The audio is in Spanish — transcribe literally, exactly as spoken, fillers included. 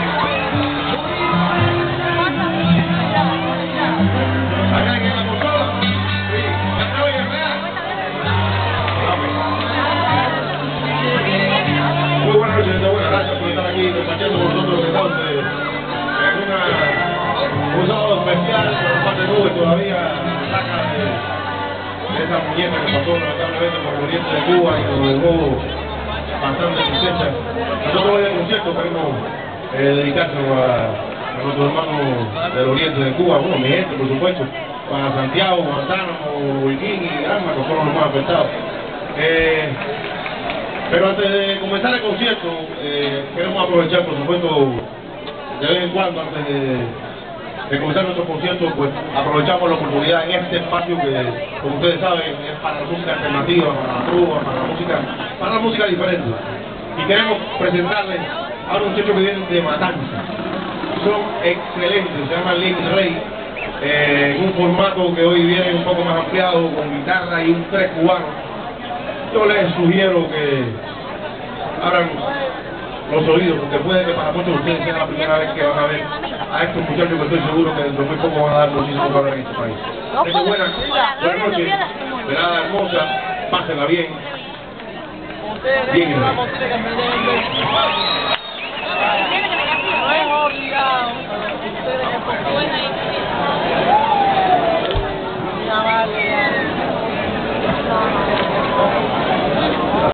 Compartiendo con nosotros entonces en una, un sábado especial con un par de nubes todavía saca de, de esa muñeca que pasó lamentablemente por el oriente de Cuba y nos dejó bastante tristeza. Nosotros hoy en el concierto queremos eh, dedicárselo a, a nuestros hermanos del oriente de Cuba, bueno, mi gente por supuesto, para Santiago, Guantánamo, Holguín y Granma, que fueron los más afectados. Eh, Pero antes de comenzar el concierto, eh, queremos aprovechar, por supuesto, de vez en cuando, antes de, de comenzar nuestro concierto, pues aprovechamos la oportunidad en este espacio que, como ustedes saben, es para la música alternativa, para la trova, para la música, para la música diferente. Y queremos presentarles a unos muchachos que vienen de Matanza. Son excelentes, se llaman Link Rey, eh, en un formato que hoy viene un poco más ampliado, con guitarra y un tres cubano. Yo les sugiero que abran los oídos, porque puede que para muchos de ustedes sea la primera vez que van a ver a estos muchachos que estoy seguro que dentro de muy poco van a dar muchísimo valor en este país. Tengo buenas, buenas noches, velada hermosa, pásenla bien. Bien.